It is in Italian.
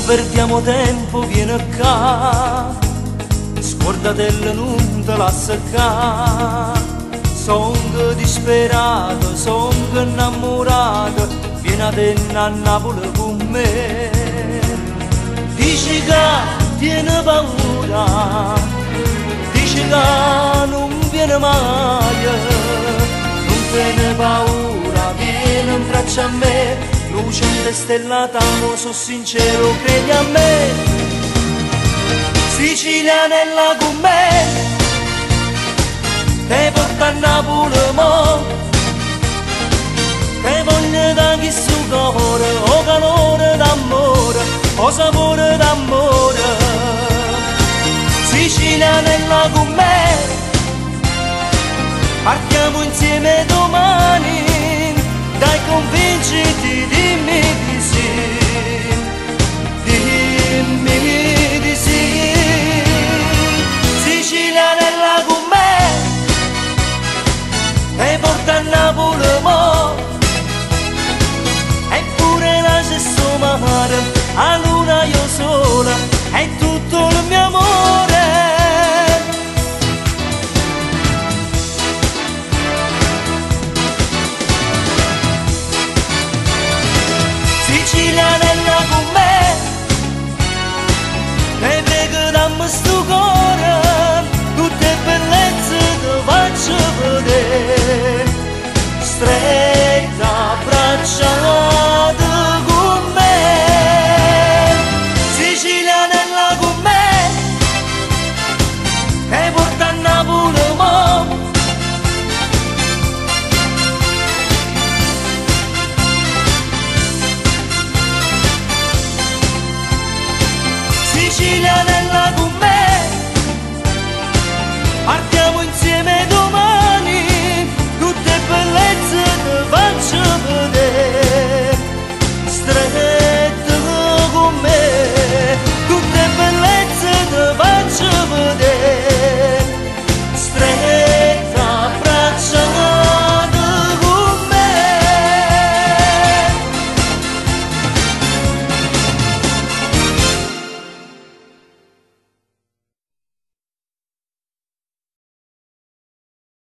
perdiamo tempo, vieni qua, scordatelo, non te lascia qua. Sono disperato, sono innamorato, vieni a te a Napoli con me. Dici che tieni paura, dici che non viene mai, non tieni paura, vieni in braccio a me. Lucente stellata, mo so sincero, credi a me. Sicilianella con me, te porta a Napoli mo, te voglio da chi su cuore, o calore d'amore, o sapore d'amore. Sicilianella con me, partiamo insieme domani. Dai, convinciti, dimmi di sì, dimmi di sì. Sicilianella con me, e porta a Napoli mo, eppure la stesso mare, a luna io sono.